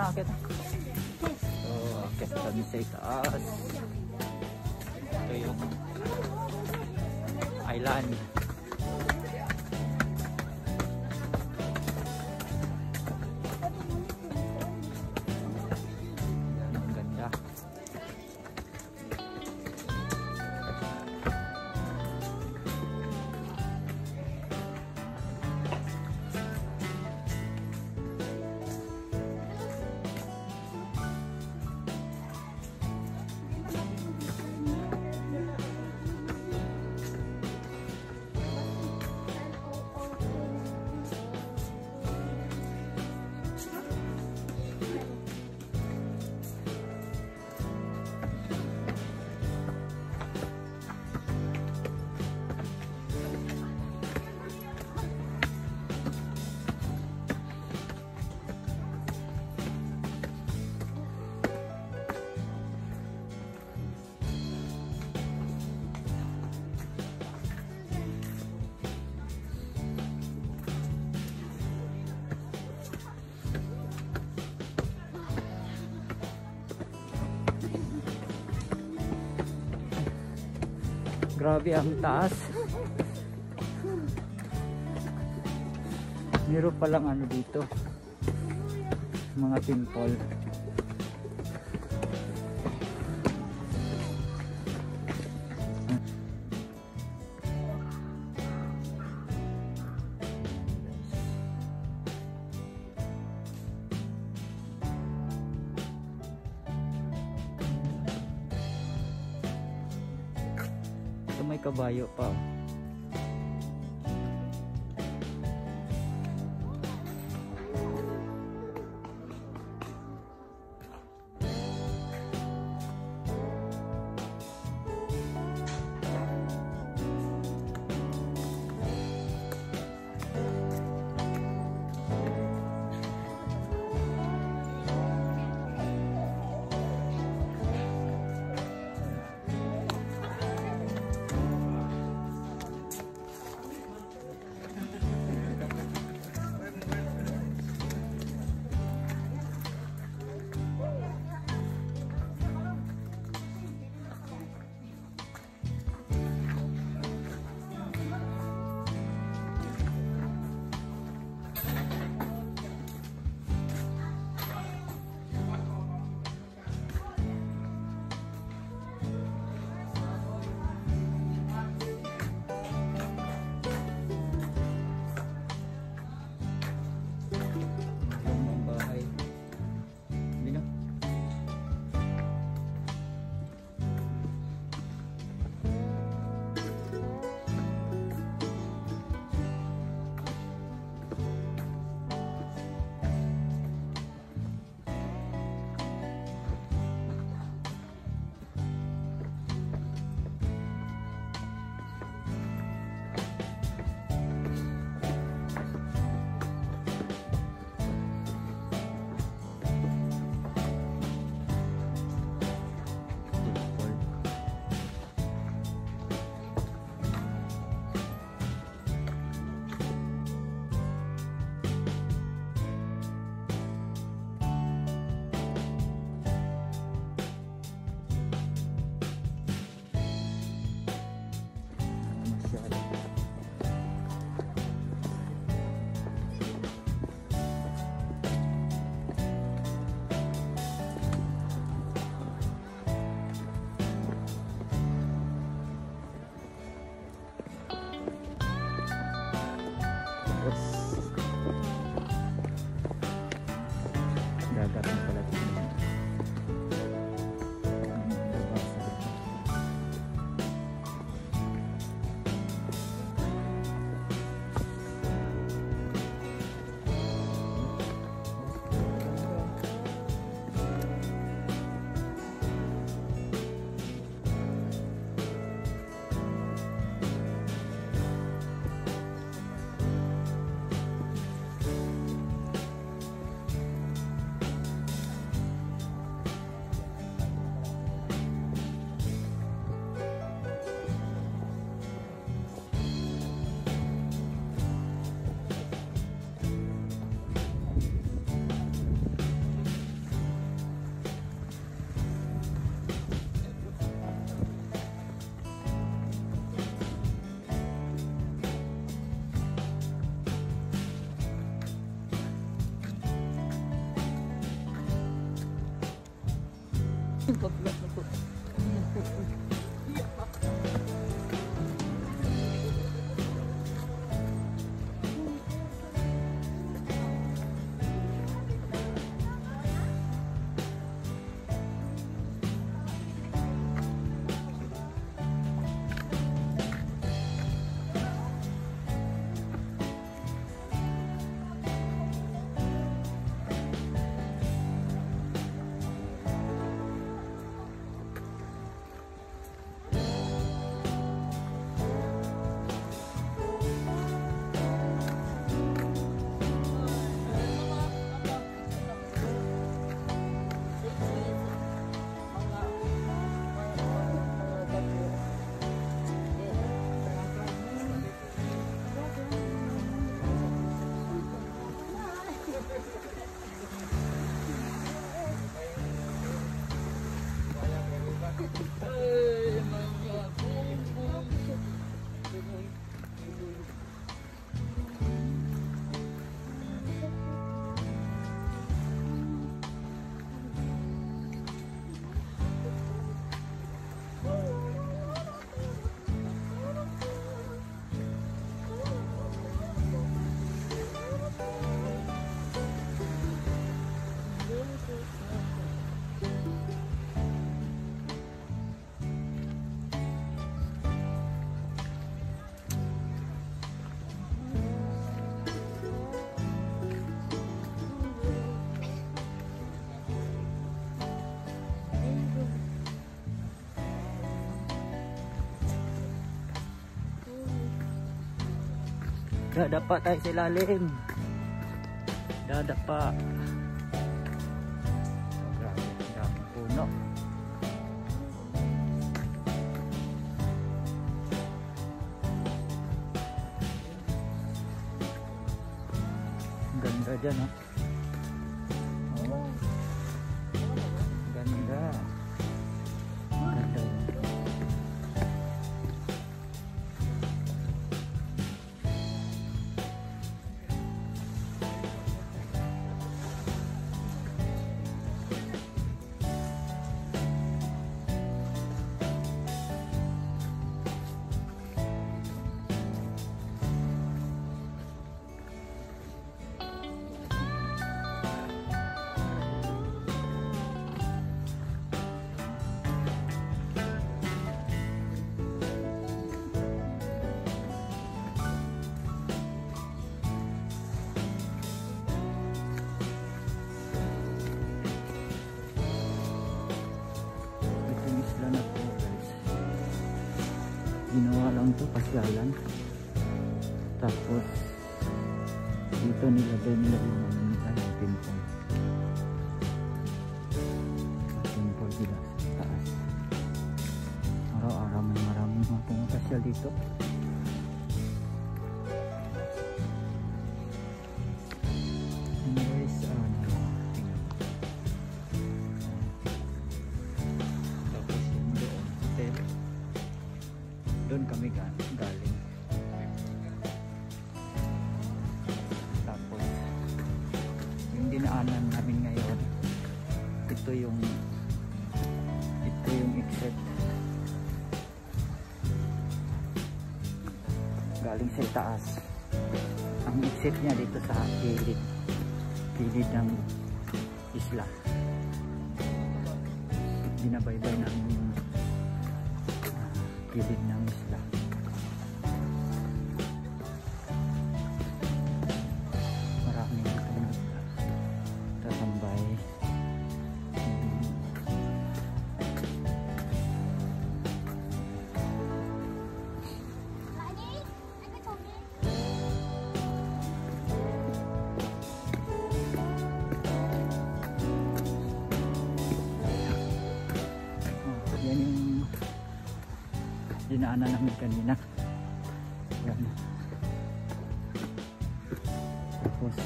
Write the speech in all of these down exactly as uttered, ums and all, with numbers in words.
akit. So, akit kami sa itaas. Ito yung island. Ang ganda. Grabe ang taas. Meron palang ano dito, mga temple. May kabayo pa. Dadapa tayo sa ilalim. Dadapa. So, grabe, daming puno. Ang ganda dyan, oh. Oh. Ganda. Ang ganda yun. Ginawa lang to pasyalan, tapos dito nilagay nila yung mga temple temple dila sa taas. Araw-araw may maraming mga pumapasyal dito. Anyways, ano, tapos yung doon hotel, doon kami galing. Tapos yung dinaanan namin ngayon, ito yung ito yung exit galing sa itaas. Ang exit niya dito sa kilid kilid ng isla. Binabaybay namin yung kilid ng isla. Maraming itong tatambay. Oh, yan yung dinaanan namin kanina. Yan. Tapos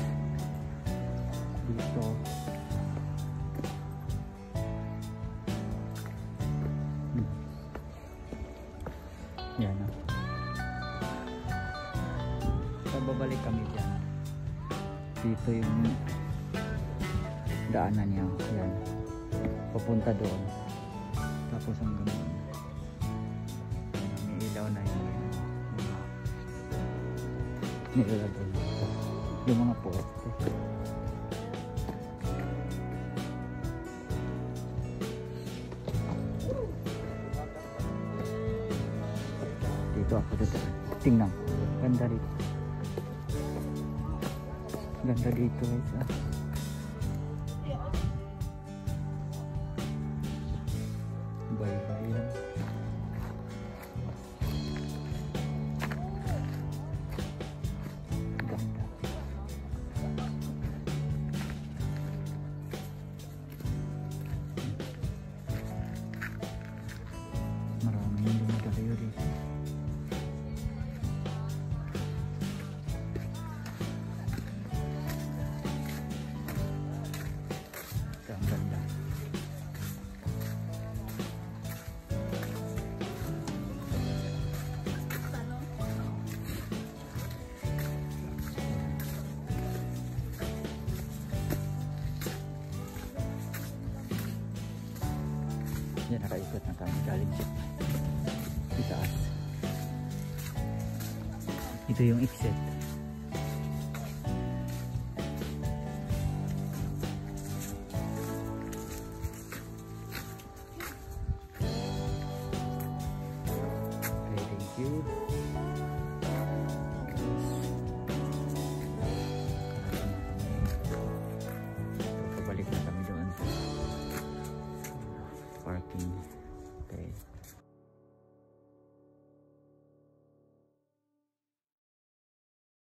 dito hmm. Yan, oh. So babalik kami dyan. Dito yung daanan niya. Yan, papunta doon, tapos hanggang doon. Ilaw na yung mga nilalagay dito, yung mga poste. Dito ako dito, tingnan, ganda dito, ganda dito guys, ah. Bye bye lang. Maraming dumadayo dito. Ito ang ganda. Yan, nakaikot na kami galing sa itaas. Ito yung exit. Okay, thank you.